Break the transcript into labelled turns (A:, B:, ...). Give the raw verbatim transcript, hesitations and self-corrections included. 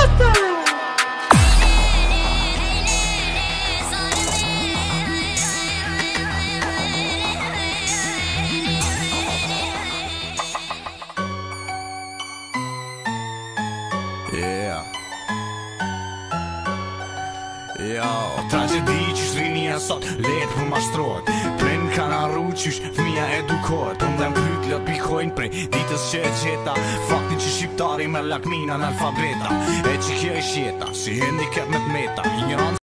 A: Yeah. Ja, tragedi qysh rinia sot let për mashtrohet. Pren kanë arru qysh fëmija edukohet. Unë dhe mbyt lot pikojnë prej ditës që e gjeta faktin që shqiptari me lakmina në alfabeta. E që kjo e shjeta si handicap me t'meta.